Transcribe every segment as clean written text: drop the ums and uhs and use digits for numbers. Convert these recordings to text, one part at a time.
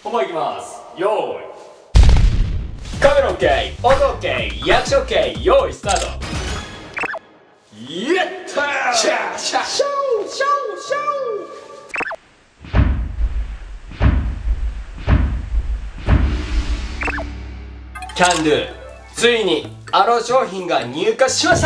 本番いきます。よーい、カメラ OK、 音 OK、 役者 OK、 よーいスタート。やったー、シャーシャーショーショーショー。キャンドゥ、ついにあの商品が入荷しました。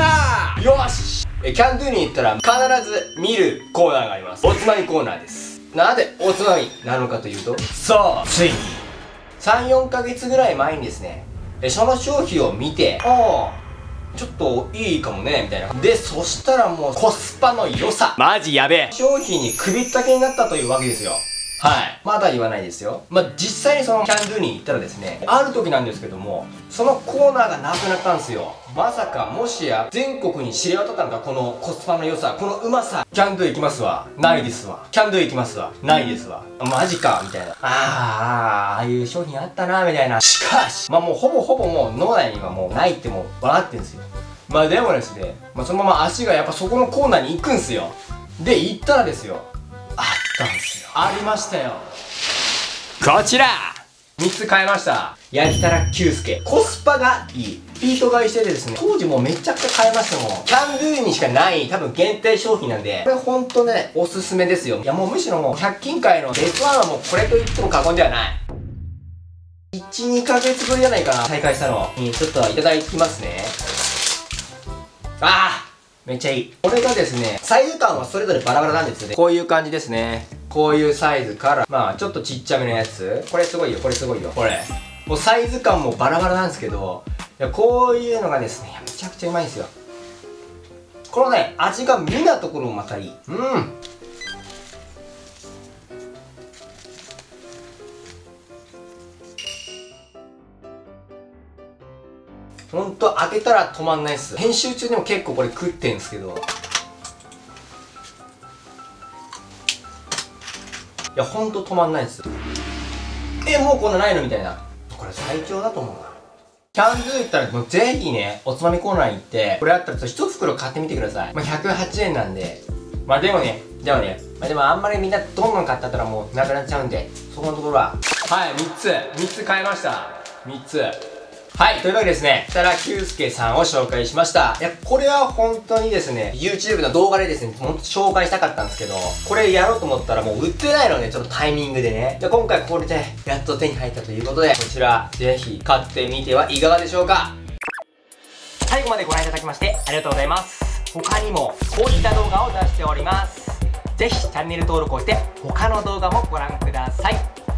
よし、キャンドゥに行ったら必ず見るコーナーがあります。おつまみコーナーです。なぜおつまみなのかというと、そう、ついに3、4ヶ月ぐらい前にですね、その商品を見て、ああちょっといいかもねみたいな。で、そしたらもうコスパの良さマジやべえ、商品に首ったけになったというわけですよ。はい。まだ言わないですよ。実際にそのキャンドゥに行ったらですね、ある時なんですけども、そのコーナーがなくなったんですよ。まさか、もしや、全国に知れ渡ったのか、このコスパの良さ、このうまさ。キャンドゥ行きますわ。ないですわ。キャンドゥ行きますわ。ないですわ。マジか、みたいな。ああいう商品あったな、みたいな。しかし、もうほぼもう脳内にはもうないってもう分かってるんですよ。でもですね、そのまま足がやっぱそこのコーナーに行くんすよ。で、行ったらですよ、あったんですよ。ありましたよ。こちら3つ買いました。焼きたら久助。コスパがいい。ピート買いしててですね、当時もうめちゃくちゃ買いましたもん。キャンドゥにしかない多分限定商品なんで、これほんとね、おすすめですよ。いやもうむしろもう100均界のベストワンはもうこれと言っても過言ではない。1、2ヶ月ぶりじゃないかな、再開したの。ちょっといただきますね。めっちゃいい。これがですね、サイズ感はそれぞれバラバラなんですよね。こういう感じですね。こういうサイズからちょっとちっちゃめのやつ、これすごいよ、これすごいよ、これもうサイズ感もバラバラなんですけど、いやこういうのがですね、めちゃくちゃうまいんですよ。このね、味が見なところもまたいい。ほんと開けたら止まんないっす。編集中にも結構これ食ってんすけど、いやほんと止まんないっす。もうこんなないのみたいな。これ最強だと思うな。キャンドゥ行ったらもうぜひね、おつまみコーナーに行ってこれあったら1袋買ってみてください。108円なんで、でもあんまりみんなどんどん買ったらもうなくなっちゃうんで、そこのところははい、3つ買いました。3つ。はい、というわけでですね、設楽久助さんを紹介しました。いや、これは本当にですね、YouTube の動画でですね、ほんと紹介したかったんですけど、これやろうと思ったらもう売ってないので、ちょっとタイミングでね。じゃあ今回これでやっと手に入ったということで、こちら、ぜひ買ってみてはいかがでしょうか。最後までご覧いただきましてありがとうございます。他にもこういった動画を出しております。ぜひチャンネル登録をして他の動画もご覧ください。